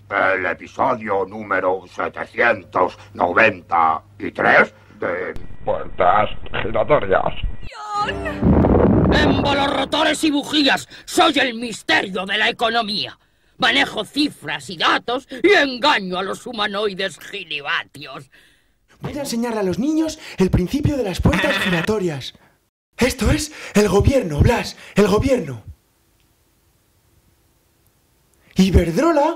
el episodio número 793 de Puertas Giratorias. ¡Embolorrotores y bujías! ¡Soy el misterio de la economía! Manejo cifras y datos y engaño a los humanoides gilibatios. Voy a enseñarle a los niños el principio de las puertas giratorias. Esto es el gobierno, Blas, el gobierno. Iberdrola.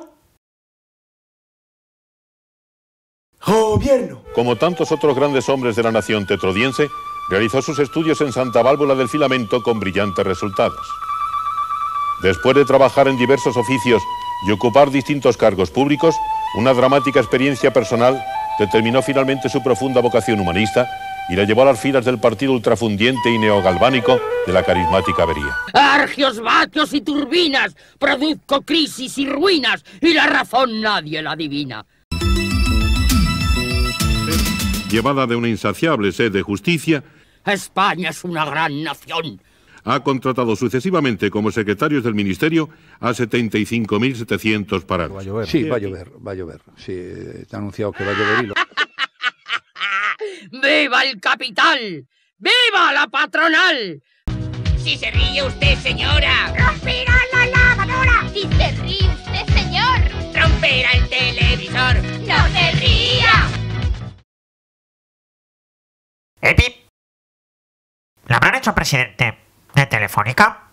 Gobierno. Como tantos otros grandes hombres de la nación tetrodiense, realizó sus estudios en Santa Válvula del Filamento con brillantes resultados. Después de trabajar en diversos oficios y ocupar distintos cargos públicos, una dramática experiencia personal determinó finalmente su profunda vocación humanista y la llevó a las filas del partido ultrafundiente y neogalvánico de la carismática avería. Argios, vatios y turbinas, produzco crisis y ruinas, y la razón nadie la adivina. Llevada de una insaciable sed de justicia, España es una gran nación. ha contratado sucesivamente como secretarios del Ministerio a 75.700 parados. Va a llover. Sí, va a llover. Sí, te ha anunciado que va a llover y lo... ¡Viva el capital! ¡Viva la patronal! Si se ríe usted, señora, romperá la lavadora. Si se ríe usted, señor, romperá el televisor. ¡No se ría! Pip. ¿La habrán hecho presidente de Telefónica?